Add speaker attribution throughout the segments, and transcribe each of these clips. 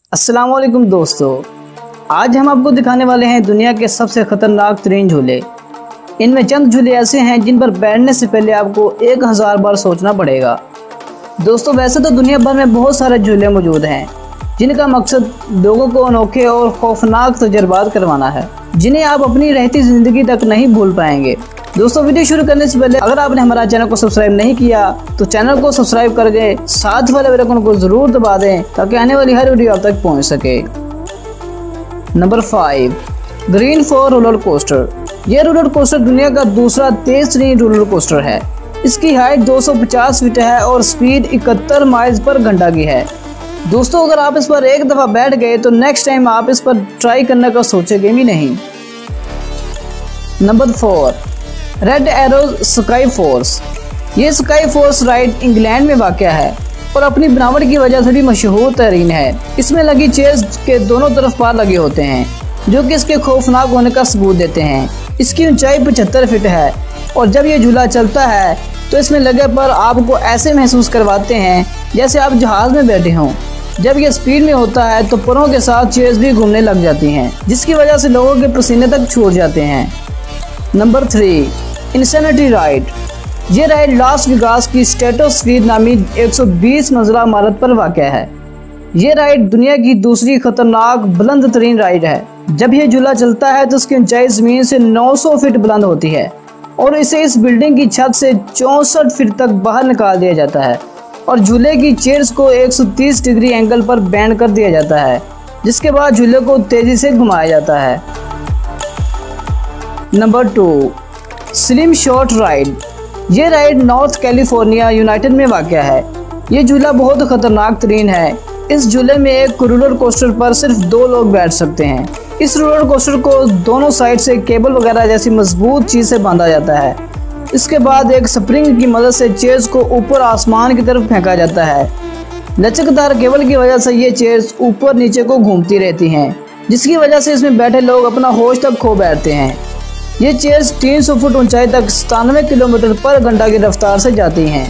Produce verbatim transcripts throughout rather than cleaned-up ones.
Speaker 1: अस्सलाम वालेकुम दोस्तों, आज हम आपको दिखाने वाले हैं दुनिया के सबसे ख़तरनाक तरीन झूले। इनमें चंद झूले ऐसे हैं जिन पर बैठने से पहले आपको एक हज़ार बार सोचना पड़ेगा। दोस्तों, वैसे तो दुनिया भर में बहुत सारे झूले मौजूद हैं जिनका मकसद लोगों को अनोखे और खौफनाक तजुर्बात करवाना है, जिन्हें आप अपनी रहती ज़िंदगी तक नहीं भूल पाएंगे। दोस्तों, वीडियो शुरू करने से पहले अगर आपने हमारा चैनल को सब्सक्राइब नहीं किया तो चैनल को सब्सक्राइब करके साथ वाले बेल आइकन को जरूर दबा दें ताकि आने वाली हर वीडियो आप तक पहुंच सके। Number five, green four roller coaster. यह रोलर कोस्टर दुनिया का दूसरा तेज तरीन रोलर कोस्टर है। इसकी हाइट दो सौ पचास फीट है और स्पीड इकहत्तर माइल्स पर घंटा की है। दोस्तों, अगर आप इस पर एक दफ़ा बैठ गए तो नेक्स्ट टाइम आप इस पर ट्राई करने का सोचेंगे भी नहीं। Number four, red arrows sky force. ये स्काई फोर्स राइड इंग्लैंड में वाक़या है और अपनी बनावट की वजह से भी मशहूर तरीन है। इसमें लगी चेयर्स के दोनों तरफ पार लगे होते हैं जो कि इसके खौफनाक होने का सबूत देते हैं। इसकी ऊंचाई पचहत्तर फीट है और जब ये झूला चलता है तो इसमें लगे पर आपको ऐसे महसूस करवाते हैं जैसे आप जहाज़ में बैठे हों। जब ये स्पीड में होता है तो परों के साथ चेयर्स भी घूमने लग जाती हैं, जिसकी वजह से लोगों के पसीने तक छूट जाते हैं। Number three, insanity ride. ये राइड लास वेगास की स्ट्रेटोस्फीयर नामी एक सौ बीस मंजिला इमारत पर वाक़या है। ये राइड दुनिया की दूसरी खतरनाक बुलंद तरीन राइड है। जब ये झूला चलता है तो उसकी ऊंचाई ज़मीन से नौ सौ फीट बुलंद होती है और इसे इस बिल्डिंग की छत से चौंसठ फीट तक बाहर निकाल दिया जाता है और झूले की चेयर्स को एक सौ तीस डिग्री एंगल पर बैंड कर दिया जाता है, जिसके बाद झूले को तेज़ी से घुमाया जाता है। Number two, slim shot ride. ये राइड नॉर्थ कैलिफोर्निया यूनाइटेड में वाक़या है। ये झूला बहुत ख़तरनाक तरीन है। इस झूले में एक रोलर कोस्टर पर सिर्फ दो लोग बैठ सकते हैं। इस रोलर कोस्टर को दोनों साइड से केबल वगैरह जैसी मजबूत चीज़ से बांधा जाता है। इसके बाद एक स्प्रिंग की मदद से चेयर्स को ऊपर आसमान की तरफ फेंका जाता है। लचकदार केबल की वजह से ये चेयर्स ऊपर नीचे को घूमती रहती हैं, जिसकी वजह से इसमें बैठे लोग अपना होश तक खो बैठते हैं। ये चेयर्स तीन सौ फुट ऊंचाई तक सतानवे किलोमीटर पर घंटा की रफ्तार से जाती हैं।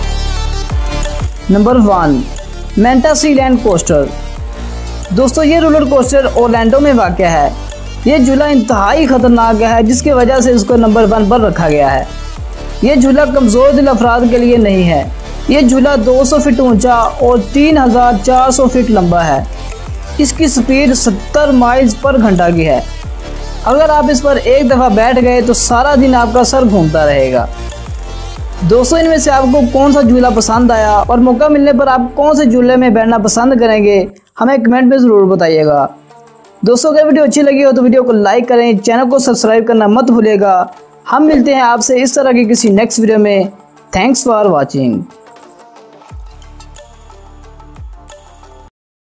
Speaker 1: नंबर वन, मैंटासीलैंड कोस्टर। दोस्तों, ये रोलर कोस्टर ओरलैंडो में वाक़या है। ये झूला इंतहाई ख़तरनाक है, जिसकी वजह से इसको नंबर वन पर रखा गया है। ये झूला कमज़ोर दिल अफराद के लिए नहीं है। ये झूला दो सौ फीट ऊंचा और तीन हज़ार चार सौ फीट लंबा है। इसकी स्पीड सत्तर माइल्स पर घंटा की है। अगर आप इस पर एक दफ़ा बैठ गए तो सारा दिन आपका सर घूमता रहेगा। दोस्तों, इनमें से आपको कौन सा झूला पसंद आया और मौका मिलने पर आप कौन से झूले में बैठना पसंद करेंगे, हमें कमेंट में ज़रूर बताइएगा। दोस्तों, अगर वीडियो अच्छी लगी हो तो वीडियो को लाइक करें, चैनल को सब्सक्राइब करना मत भूलिएगा। हम मिलते हैं आपसे इस तरह की किसी नेक्स्ट वीडियो में। Thanks for watching.